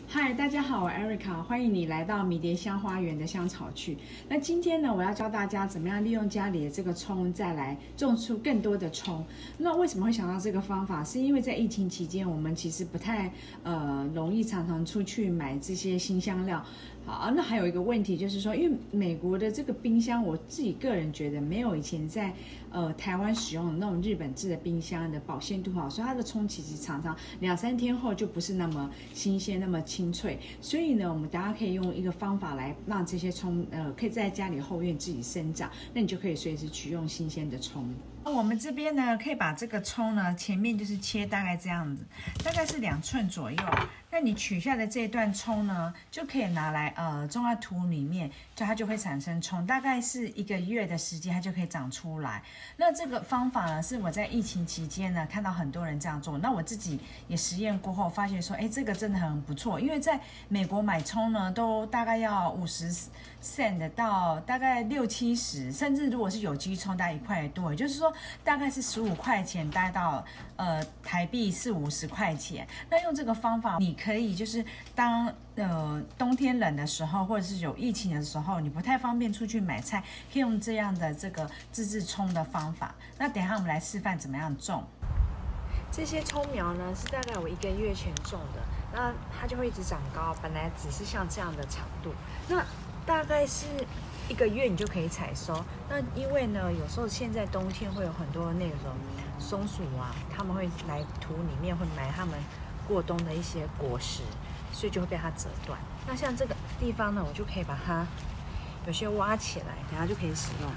嗨，大家好，我 Erica， 欢迎你来到迷迭香花园的香草区。那今天呢，我要教大家怎么样利用家里的这个葱，再来种出更多的葱。那为什么会想到这个方法？是因为在疫情期间，我们其实不太容易常常出去买这些辛香料。好，那还有一个问题就是说，因为美国的这个冰箱，我自己个人觉得没有以前在台湾使用的那种日本制的冰箱的保鲜度好，所以它的葱其实常常2-3天后就不是那么新鲜，那么清脆。所以呢，我们大家可以用一个方法来让这些葱可以在家里后院自己生长，那你就可以随时取用新鲜的葱。那我们这边呢，可以把这个葱呢前面就是切大概这样子，大概是2寸左右。那你取下的这一段葱呢，就可以拿来种在土里面，它就会产生葱，大概是1个月的时间，它就可以长出来。那这个方法呢，是我在疫情期间呢看到很多人这样做，那我自己也实验过后发现说，哎，这个真的很不错，因为在美国买葱呢，都大概要50 cent 到大概60-70，甚至如果是有机葱，大概1块多，也就是说大概是15块钱，大概到台币40-50块钱。那用这个方法，你可以就是当冬天冷的时候，或者是有疫情的时候，你不太方便出去买菜，可以用这样的这个自制葱的方法。那等一下我们来示范怎么样种。这些葱苗呢是大概我1个月前种的，那它就会一直长高，本来只是像这样的长度，那大概是1个月你就可以采收。那因为呢，有时候现在冬天会有很多那种松鼠啊，他们会来土里面会埋他们过冬的一些果实，所以就会被它折断。那像这个地方呢，我就可以把它有些挖起来，等下就可以使用。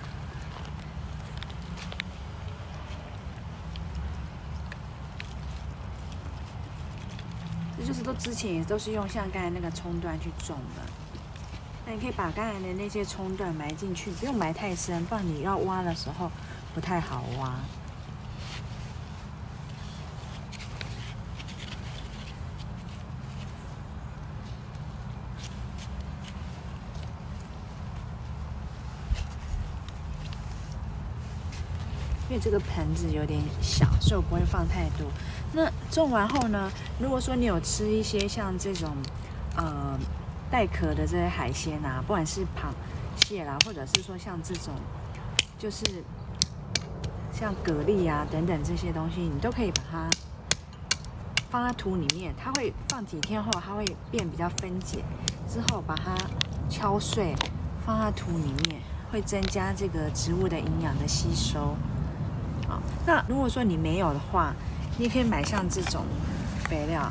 这就是之前也都是用像刚才那个葱段去种的。那你可以把刚才的那些葱段埋进去，不用埋太深，不然你要挖的时候不太好挖。因为这个盆子有点小，所以我不会放太多。那种完后呢，如果说你有吃一些像这种带壳的这些海鲜啊，不管是螃蟹啦，或者是说像这种就是像蛤蜊啊等等这些东西，你都可以把它放在土里面，它会放几天后，它会变比较分解，之后把它敲碎，放在土里面，会增加这个植物的营养的吸收。那如果说你没有的话，你也可以买像这种肥料。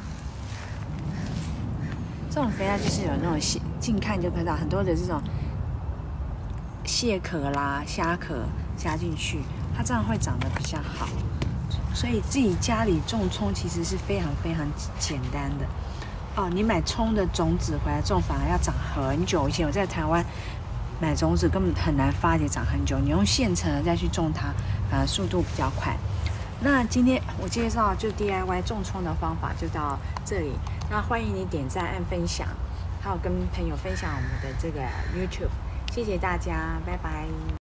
这种肥料就是有那种近看就看到很多的这种蟹壳啦、虾壳加进去，它这样会长得比较好。所以自己家里种葱其实是非常非常简单的哦。你买葱的种子回来种，反而要长很久。以前我在台湾买种子根本很难发芽长很久，你用现成的再去种它，反而速度比较快。那今天我介绍就 DIY 种葱的方法就到这里。那欢迎你点赞、按分享，还有跟朋友分享我们的这个 YouTube。谢谢大家，拜拜。